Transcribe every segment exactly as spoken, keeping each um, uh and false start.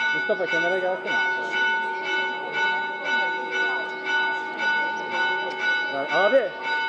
Mustafa kenara gelsene. Ya, abi.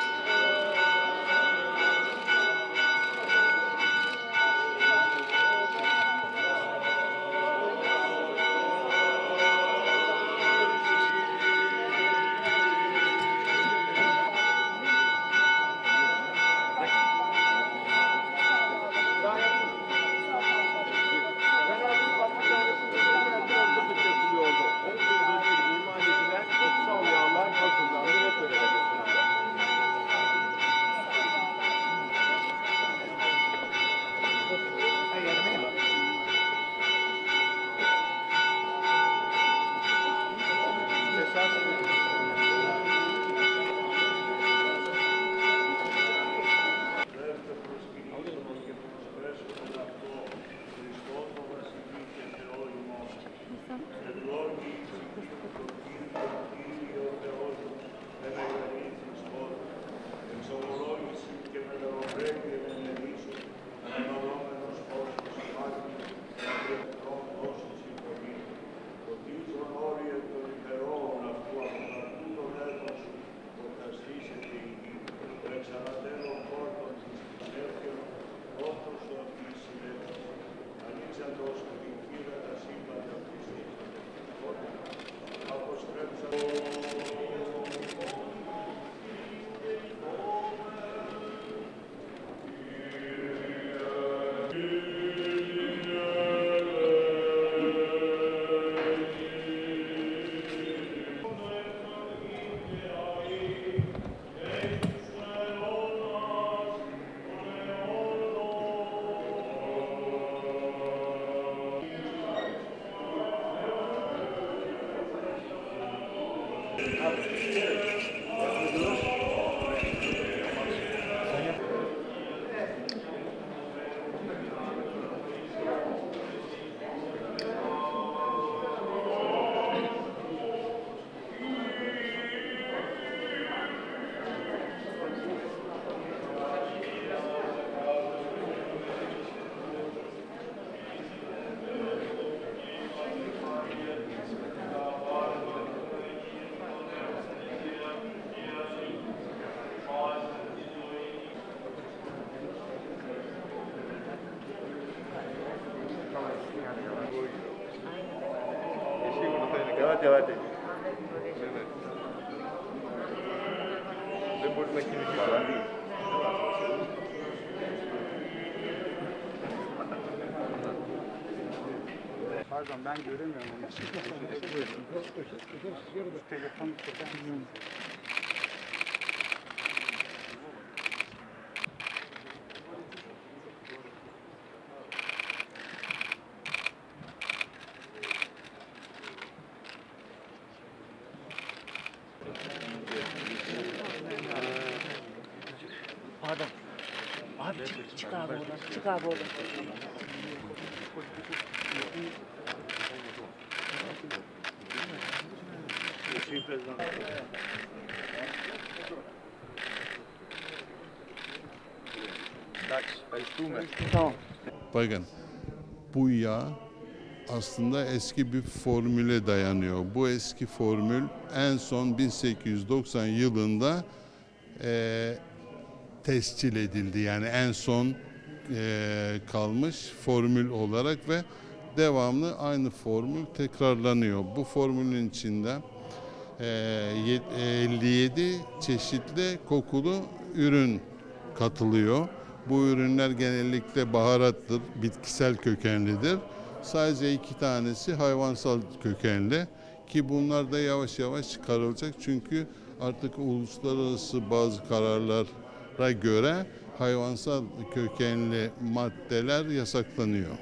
Yavaş yavaş. Ben burada kimisi var. Pardon ben göremiyorum onu. Telefon tutamıyorum. Pardon. Abi çık, çık abi oradan. Çık abi oradan. Tamam. Bakın bu yağ aslında eski bir formüle dayanıyor. Bu eski formül en son bin sekiz yüz doksan yılında e, tescil edildi. Yani en son e, kalmış formül olarak ve devamlı aynı formül tekrarlanıyor. Bu formülün içinde e, elli yedi çeşitli kokulu ürün katılıyor. Bu ürünler genellikle baharattır, bitkisel kökenlidir. Sadece iki tanesi hayvansal kökenli ki bunlar da yavaş yavaş çıkarılacak çünkü artık uluslararası bazı kararlara göre hayvansal kökenli maddeler yasaklanıyor.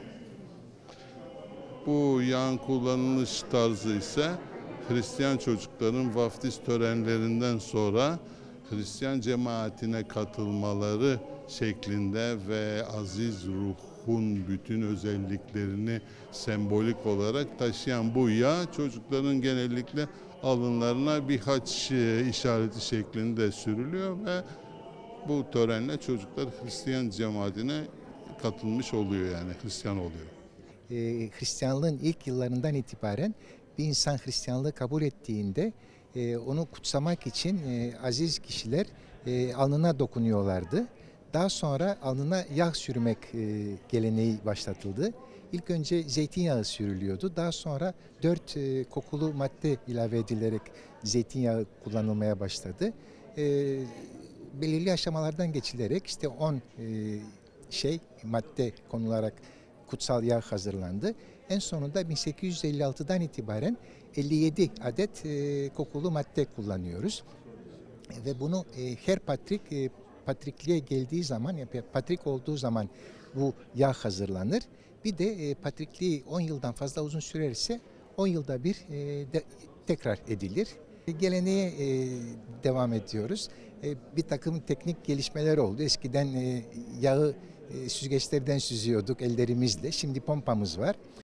Bu yağın kullanılış tarzı ise Hristiyan çocukların vaftiz törenlerinden sonra Hristiyan cemaatine katılmaları şeklinde ve aziz ruhun bütün özelliklerini sembolik olarak taşıyan bu yağ çocukların genellikle alınlarına bir haç işareti şeklinde sürülüyor ve bu törenle çocuklar Hristiyan cemaatine katılmış oluyor, yani Hristiyan oluyor. e, Hristiyanlığın ilk yıllarından itibaren bir insan Hristiyanlığı kabul ettiğinde e, onu kutsamak için e, aziz kişiler e, alnına dokunuyorlardı. Daha sonra alnına yağ sürmek e, geleneği başlatıldı. İlk önce zeytinyağı sürülüyordu. Daha sonra dört e, kokulu madde ilave edilerek zeytinyağı kullanılmaya başladı. E, belirli aşamalardan geçilerek işte on e, şey madde konularak kutsal yağ hazırlandı. En sonunda bin sekiz yüz elli altıdan itibaren elli yedi adet e, kokulu madde kullanıyoruz. Ve bunu e, her patrik e, patrikliğe geldiği zaman, yani patrik olduğu zaman bu yağ hazırlanır. Bir de e, patrikliği on yıldan fazla uzun sürerse on yılda bir e, de, tekrar edilir. Geleneğe e, devam ediyoruz. E, bir takım teknik gelişmeler oldu. Eskiden e, yağı e, süzgeçlerden süzüyorduk ellerimizle. Şimdi pompamız var.